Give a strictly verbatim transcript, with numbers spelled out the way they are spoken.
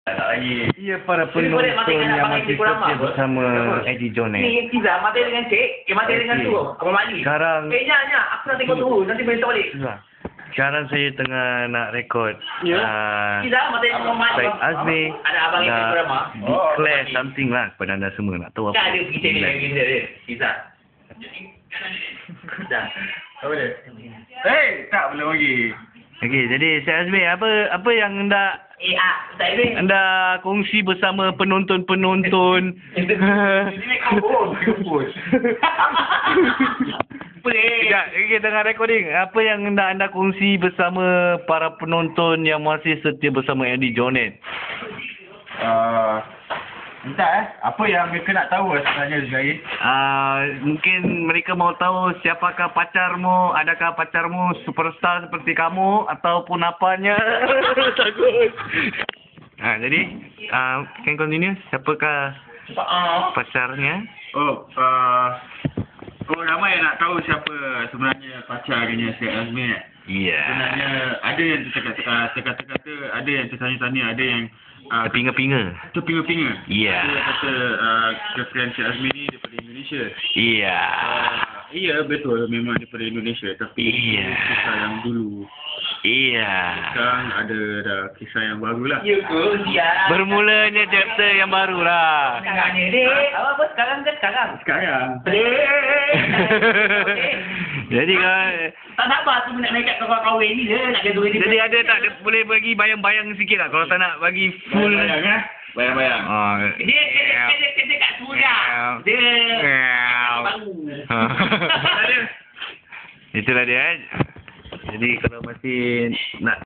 Tak lagi. Ia para Jadi boleh penonton matikan yang abang masih Eddie kurang setia apa? bersama Eddie Jonet. Ni pizza mati dengan cake, eh mati dengan Okey. tu. Abang Mali. Sekarang Eh nya nya, aku nak tengok dulu, nanti boleh balik. Itulah. Sekarang saya tengah nak rekod Ya. uh, Pizza mati dengan Abang Mali. Syed Azmi Ada abang Eddie kurang nak apa? declare something lah kepada anda semua. Nak tahu apa. Kan ada kita ni lagi dia dia. Pizza. Dah. Apa dia? Eh, tak boleh bagi. Okey, jadi Syed Azmi, apa apa yang anda Eh ah, tak ada. anda kongsi bersama penonton-penonton? Ini kau kau. Boleh. Sekejap, okay, tengah recording. Apa yang anda anda kongsi bersama para penonton yang masih setia bersama Eddie Jonet? Uh, entah eh, apa yang mereka nak tahu sebenarnya Zaid? Uh, mungkin mereka mau tahu siapakah pacarmu, adakah pacarmu superstar seperti kamu ataupun apanya? Takut. Ha, jadi, uh, can continue. Siapakah pacarnya? Oh, uh, oh ramai yang nak tahu siapa sebenarnya pacarnya Syed Azmi. Iya. Sebenarnya ada yang terkata-kata, ada yang tertanya-tanya, ada yang uh, Terpinga-pinga. terpinga-pinga. Iya. Ada yang kata uh, girlfriend Syed Azmi ni daripada Indonesia. Iya. Uh, iya betul, memang daripada Indonesia. Tapi Iya. itu kisah yang dulu. Iya. Sekarang ada dah kisah yang baru lah. Ya ke dia. Bermulanya chapter yang baru lah. Sekarang ni dek. Apa apa sekarang ke sekarang? Sekarang. Jadi kan, Tak sabar tu nak make up kau kahwin ni je nak gaduh dia. jadi ada tak ada- boleh bagi bayang-bayang sikit tak kalau tak nak bagi full. Bayang-bayang eh? Bayang-bayang. Ah. Dia kerja kerja kerja kat Suria. Dia baru. Itulah dia. eh. Jadi kalau masih nak